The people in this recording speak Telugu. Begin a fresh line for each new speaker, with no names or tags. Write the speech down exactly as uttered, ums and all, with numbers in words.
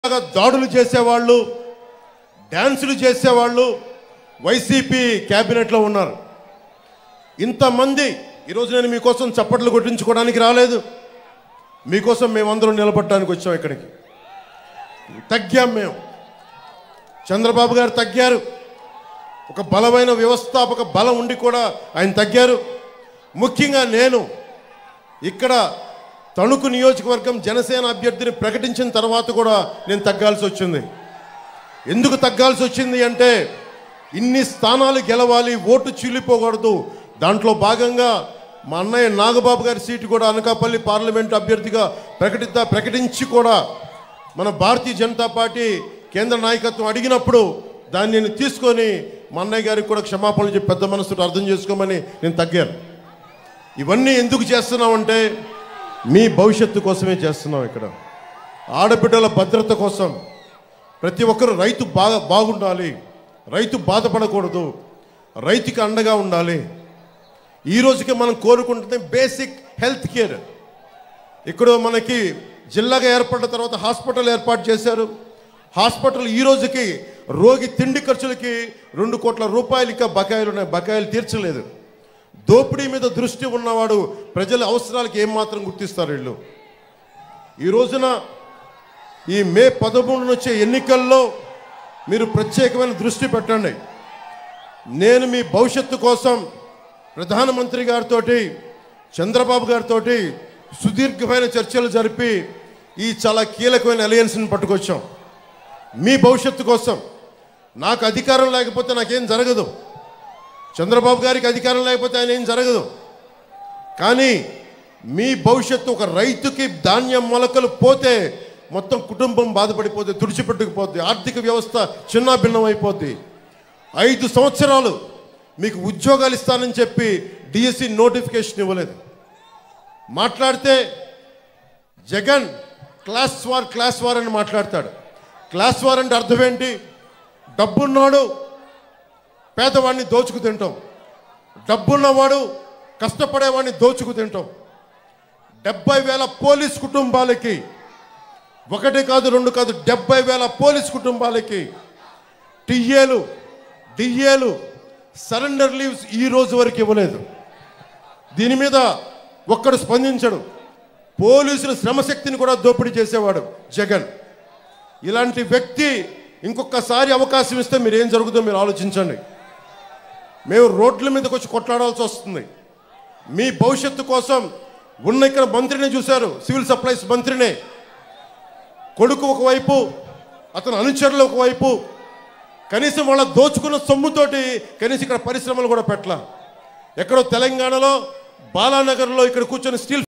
దాడులు చేసేవాళ్ళు డాన్సులు చేసేవాళ్ళు వైసీపీ క్యాబినెట్లో ఉన్నారు. ఇంతమంది ఈరోజు నేను మీకోసం చప్పట్లు కొట్టించుకోవడానికి రాలేదు, మీకోసం మేమందరం నిలబడడానికి వచ్చాం. ఇక్కడికి తగ్గాం మేము. చంద్రబాబు గారు తగ్గారు, ఒక బలమైన వ్యవస్థాపక బలం ఉండి కూడా ఆయన తగ్గారు. ముఖ్యంగా నేను ఇక్కడ తణుకు నియోజకవర్గం జనసేన అభ్యర్థిని ప్రకటించిన తర్వాత కూడా నేను తగ్గాల్సి వచ్చింది. ఎందుకు తగ్గాల్సి వచ్చింది అంటే ఇన్ని స్థానాలు గెలవాలి, ఓటు చీలిపోకూడదు. దాంట్లో భాగంగా మా అన్నయ్య నాగబాబు గారి సీటు కూడా అనకాపల్లి పార్లమెంటు అభ్యర్థిగా ప్రకటిద్దా ప్రకటించి కూడా మన భారతీయ జనతా పార్టీ కేంద్ర నాయకత్వం అడిగినప్పుడు దాన్ని నేను తీసుకొని మా అన్నయ్య గారికి కూడా క్షమాపణలు చెప్పి పెద్ద మనసుతో అర్థం చేసుకోమని నేను తగ్గాను. ఇవన్నీ ఎందుకు చేస్తున్నామంటే మీ భవిష్యత్తు కోసమే చేస్తున్నాం. ఇక్కడ ఆడబిడ్డల భద్రత కోసం ప్రతి ఒక్కరు రైతు బాగా బాగుండాలి, రైతు బాధపడకూడదు, రైతుకి అండగా ఉండాలి. ఈ రోజుకి మనం కోరుకుంటుంది బేసిక్ హెల్త్ కేర్. ఇక్కడ మనకి జిల్లాగా ఏర్పడిన తర్వాత హాస్పిటల్ ఏర్పాటు చేశారు. హాస్పిటల్ ఈ రోజుకి రోగి తిండి ఖర్చులకి రెండు కోట్ల రూపాయలు ఇంకా బకాయిలు ఉన్నాయి, బకాయిలు తీర్చలేదు. దోపిడీ మీద దృష్టి ఉన్నవాడు ప్రజల అవసరాలకి ఏమాత్రం గుర్తిస్తారు వీళ్ళు. ఈ రోజున ఈ మే పదమూడున వచ్చే ఎన్నికల్లో మీరు ప్రత్యేకమైన దృష్టి పెట్టండి. నేను మీ భవిష్యత్తు కోసం ప్రధానమంత్రి గారితో చంద్రబాబు గారితో సుదీర్ఘమైన చర్చలు జరిపి ఈ చాలా కీలకమైన అలయన్స్ని పట్టుకొచ్చాం. మీ భవిష్యత్తు కోసం. నాకు అధికారం లేకపోతే నాకేం జరగదు, చంద్రబాబు గారికి అధికారం లేకపోతే ఆయన ఏం జరగదు. కానీ మీ భవిష్యత్తు, ఒక రైతుకి ధాన్యం మొలకలు పోతే మొత్తం కుటుంబం బాధపడిపోద్ది, తుడిచిపెట్టుకుపోద్ది, ఆర్థిక వ్యవస్థ చిన్న భిన్నం అయిపోద్ది. ఐదు సంవత్సరాలు మీకు ఉద్యోగాలు ఇస్తానని చెప్పి డిఎస్సి నోటిఫికేషన్ ఇవ్వలేదు. మాట్లాడితే Jagan class war class war అని మాట్లాడతాడు. క్లాస్ వార్ అంటే అర్థం ఏంటి? డబ్బున్నాడు పేదవాడిని దోచుకు తింటాం, డబ్బున్నవాడు కష్టపడేవాడిని దోచుకు తింటాం. డెబ్బై వేల పోలీస్ కుటుంబాలకి, ఒకటి కాదు రెండు కాదు, డెబ్బై వేల పోలీస్ కుటుంబాలకి టీఏలు డిఏలు సరెండర్ లీవ్స్ ఈ రోజు వరకు ఇవ్వలేదు. దీని మీద ఒక్కడు స్పందించడు. పోలీసుల శ్రమశక్తిని కూడా దోపిడీ చేసేవాడు జగన్. ఇలాంటి వ్యక్తి ఇంకొకసారి అవకాశం ఇస్తే మీరు ఏం జరుగుతుందో మీరు ఆలోచించండి. మేము రోడ్ల మీదకి వచ్చి కొట్లాడాల్సి వస్తుంది. మీ భవిష్యత్తు కోసం ఉన్న ఇక్కడ మంత్రిని చూశారు, సివిల్ సప్లైస్ మంత్రినే. కొడుకు ఒకవైపు, అతను అనుచరులు ఒకవైపు, కనీసం వాళ్ళ దోచుకున్న సొమ్ముతోటి కనీసం ఇక్కడ పరిశ్రమలు కూడా పెట్టాల. ఎక్కడో తెలంగాణలో బాలానగర్లో ఇక్కడ కూర్చొని స్టీల్